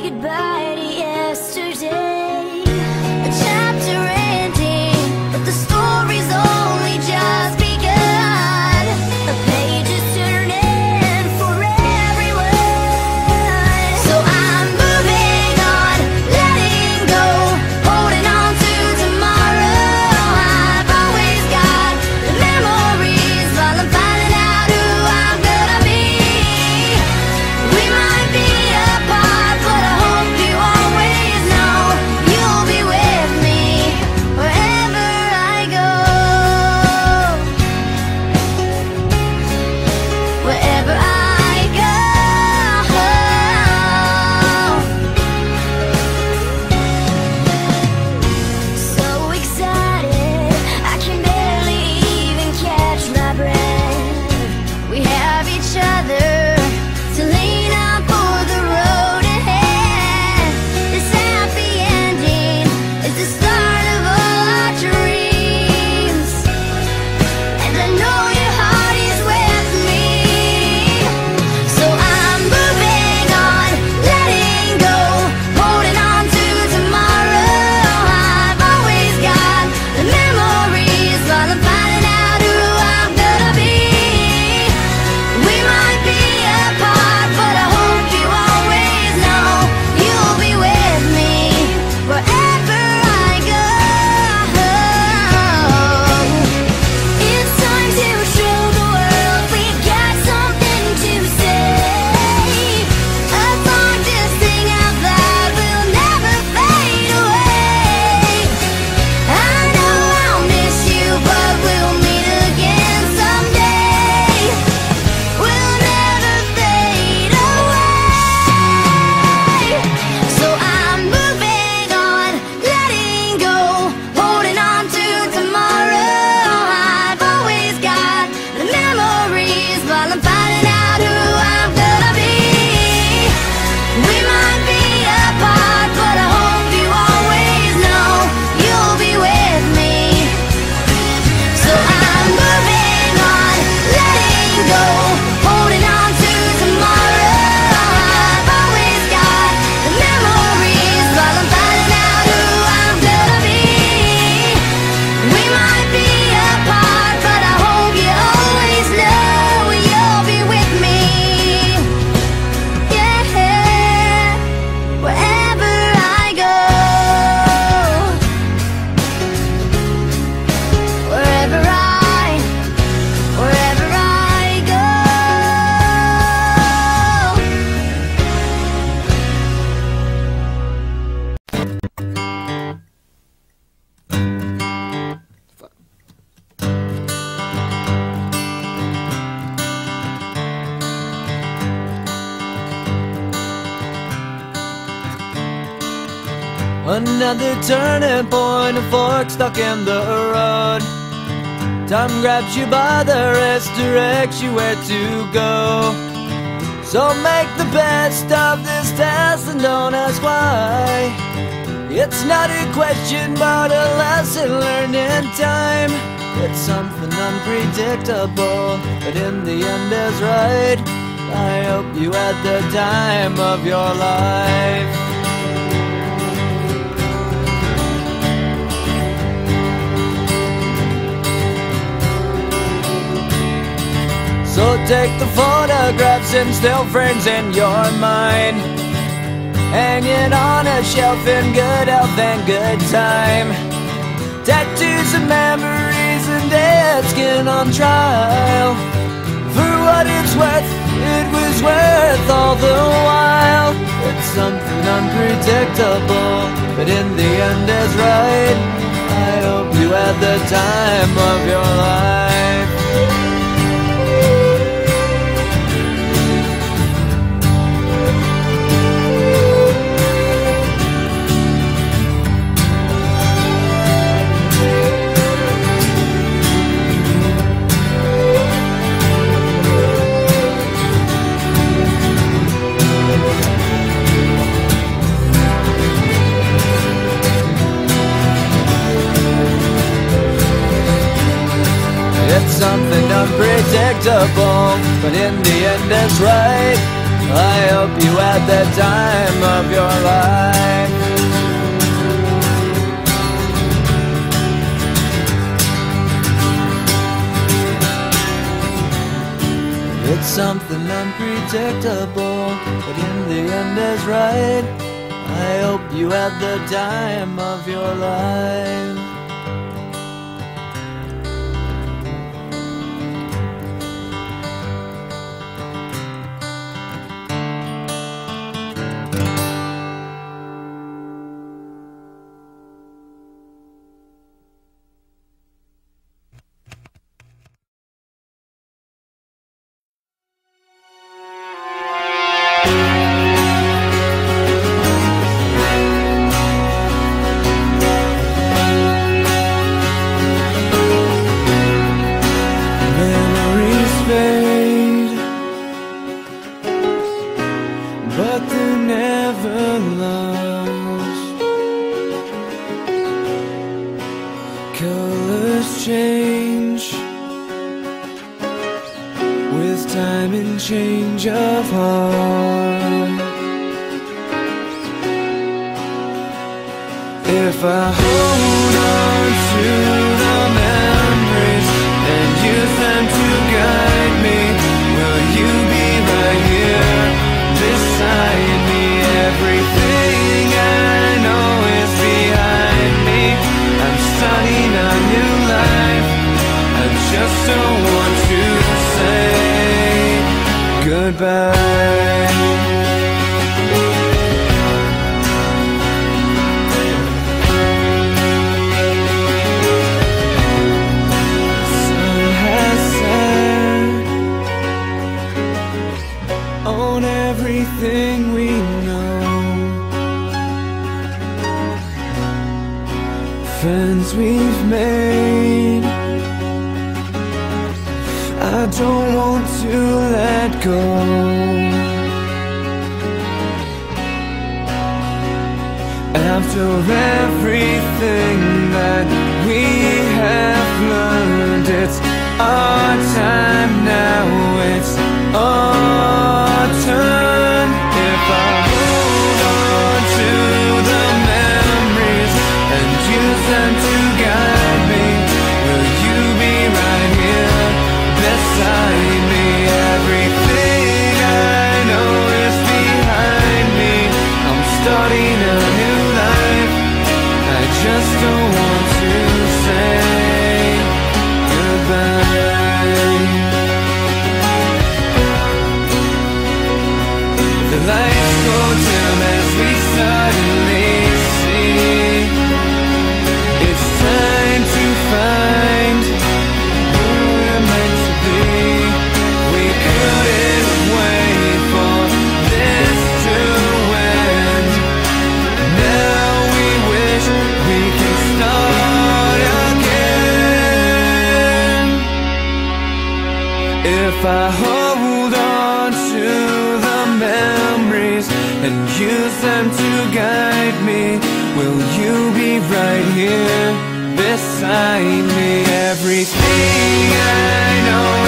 goodbye to yesterday. A chapter ending, but the story's only just begun. A page is turning for everyone. So I'm moving on, letting go, holding on to tomorrow. I've always got the memories while I'm finding out who I'm gonna be. We might be apart, but I hope you always know you'll be with me wherever I go. Wherever I go. So excited, I can barely even catch my breath. We have each other to lean on for the road ahead. This happy ending is the start of all our dreams, and I know your heart is with me. So I'm moving on, letting go, holding on to tomorrow. I've always got the memories while I'm finding out who I'm gonna be. We might be apart, but I hope you always know you'll be with me wherever I go. It's time to show the world we got something to say. A song to sing out loud will never fade away. I know I'll miss you, but we'll meet again someday. We'll never fade away. So I'm moving on, letting go, holding on to tomorrow. I've always got the memories while I'm finding out who I'm gonna be. We might be apart, but I hope you always know you'll be with me. So I'm moving on, letting go, holding on to tomorrow. I've always got the memories while I'm finding out who I'm gonna be. We might be apart, but I hope you always know you'll be with me. Yeah, wherever I go. Wherever I go. Another turning point, a fork stuck in the road. Time grabs you by the wrist, directs you where to go. So make the best of this test and don't ask why. It's not a question but a lesson learned in time. It's something unpredictable, but in the end is right. I hope you had the time of your life. So take the photographs and still frames in your mind, hang it on a shelf in good health and good time. Tattoos of memories and dead skin on trial. For what it's worth, it was worth all the while. It's something unpredictable, but in the end is right. I hope you had the time of your life. It's something unpredictable, but in the end it's right. I hope you had the time of your life. It's something unpredictable, but in the end is right. I hope you had the time of your life. But they're never lost. Colors change with time and change of heart. If I hold on to the memories and use them to guide me, will you be right here beside me? Everything I know is behind me. I'm starting a new life. I just don't want to say goodbye. Everything we know, friends we've made, I don't want to let go. After everything that we have learned, it's our time now, it's our turn. If I hold on to the memories and use them to guide me, will you be right here beside me? Everything I know is behind me. I'm starting a new life. I just don't want to say goodbye. The lights go dim as we suddenly see it's time to find who we're meant to be. We couldn't wait for this to end. Now we wish we can start again. If I hold on to the memories and use them to guide me, will you be right here beside me? Everything I know